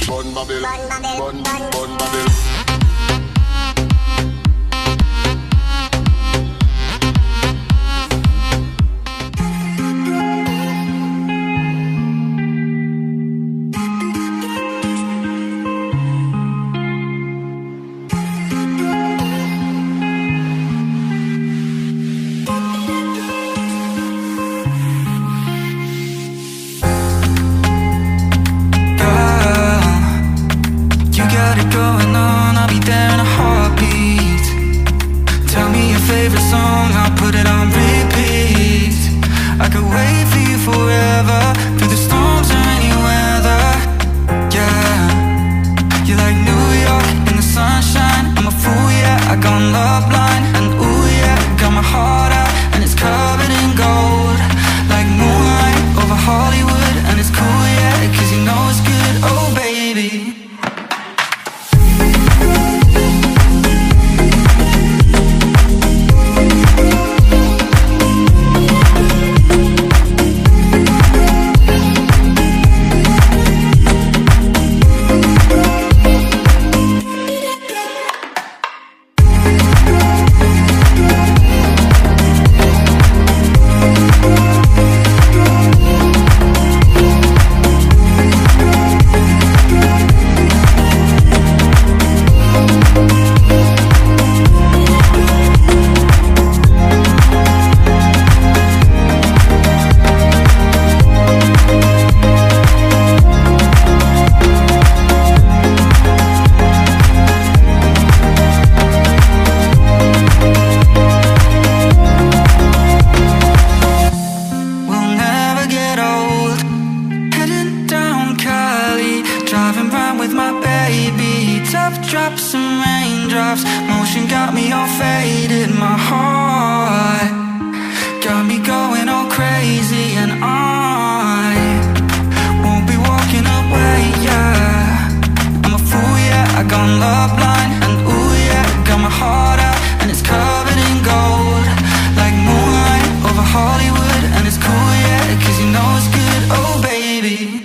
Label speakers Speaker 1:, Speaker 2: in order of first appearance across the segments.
Speaker 1: Bun Babel,
Speaker 2: Bun Babel,
Speaker 1: Bun
Speaker 2: Bun.
Speaker 1: Bun Babel.
Speaker 3: Going on, I'll be there in a heartbeat. Tell me your favorite song, I'll put it on repeat. I could wait for you forever, through the storms or any weather. Yeah, you're like New York in the sunshine. I'm a fool, yeah, I got love blind. And ooh yeah, got my heart out, and it's covered in gold. Like moonlight over Hollywood, and it's cool, yeah, cause you know it's good, oh baby. Drops and raindrops, motion got me all faded. My heart got me going all crazy, and I won't be walking away, yeah. I'm a fool, yeah, I got love blind. And ooh yeah, got my heart out, and it's covered in gold. Like moonlight over Hollywood, and it's cool, yeah, cause you know it's good, oh baby.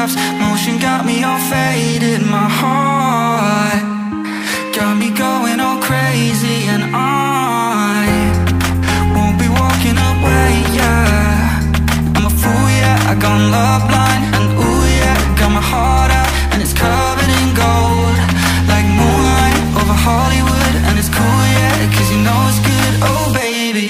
Speaker 3: photographs, motion got me all faded. My heart got me going all crazy, and I won't be walking away, yeah. I'm a fool, yeah, I got love blind, and ooh yeah, got my heart out, and it's covered in gold, like moonlight over Hollywood. And it's cool, yeah, 'cause you know it's good, oh baby.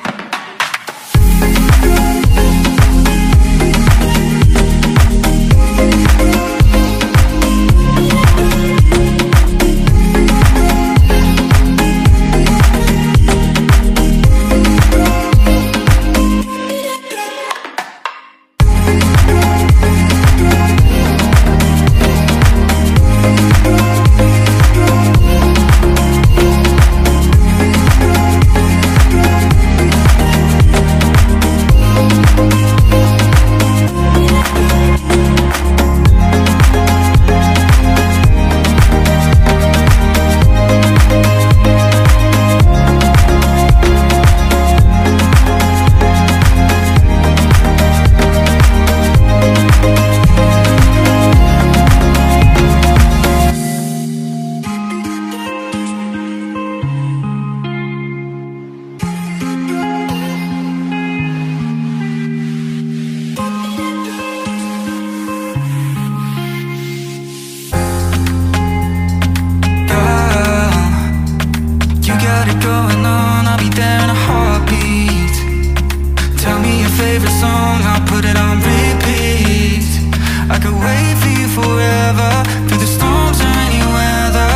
Speaker 3: Going on, I'll be there in a heartbeat. Tell me your favorite song, I'll put it on repeat. I could wait for you forever, through the storms or any weather.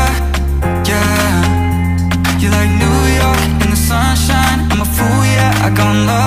Speaker 3: Yeah, you're like New York in the sunshine. I'm a fool, yeah, I got love